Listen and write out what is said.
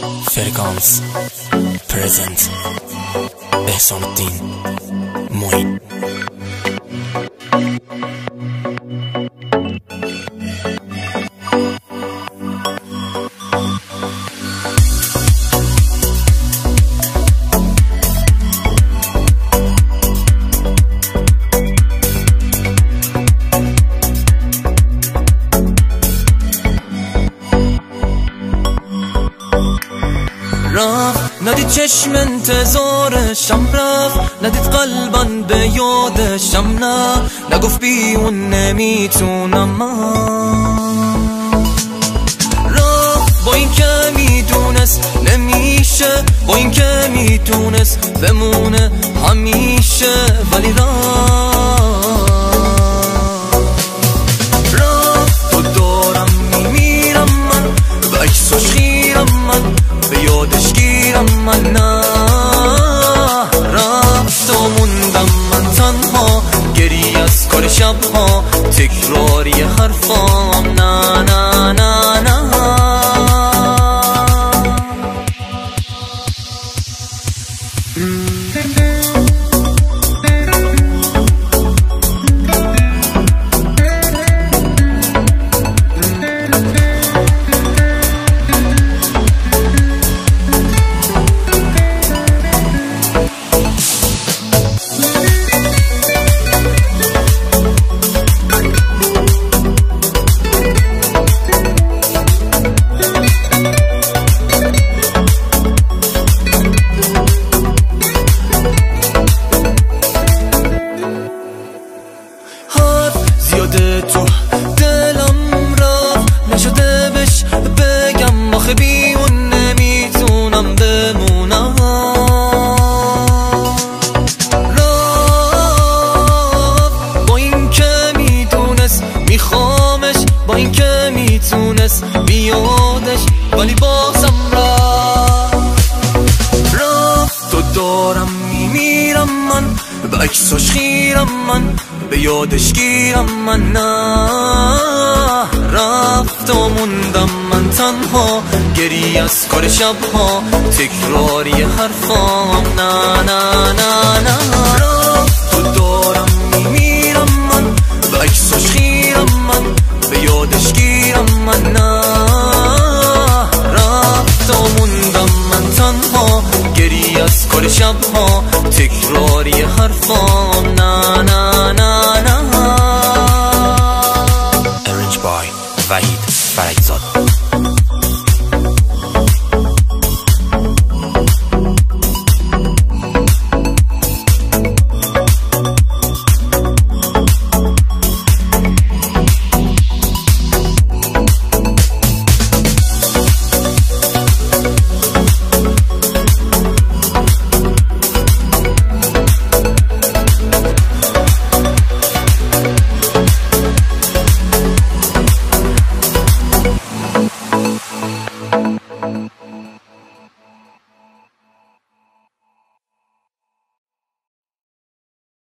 فرکانس پرزنت احسان الدین معین. ندید چشم انتظارشم رفت، ندید قلبم به یادشم نه، نگفت بی اون نمیتونم من. رفت با این که میدونست نمیشه، با این که میدونست بمونه همیشه، ولی رفت تو دارم میمیرم من، به عکسش خیرم من، به یادش گیرم من. نه رفت و موندم من تنها، گریه از کار شبها، تکراری حرفام. نه نه نه نه تو دلم رفت، نشده بهش بگم آخه بی اون نمیتونم بمونم. رفت با این که میدونست میخوامش، با این که میتونست بیادش، ولی بازم رفت تو دارم میمیرم من، به عکسش خیرم من، به یادش گیرم من. نه رفت و موندم من تنها، گریه از کار شبها، تکراری حرفام. نه نه نه نه رفت تو دارم میمیرم من، به عکسش خیرم من، به یادش گیرم من. نه رفت و موندم من تنها، گریه از کار شبها، تکراری حرفام. نه نه نه نه Arranged by وحید فرجزاد.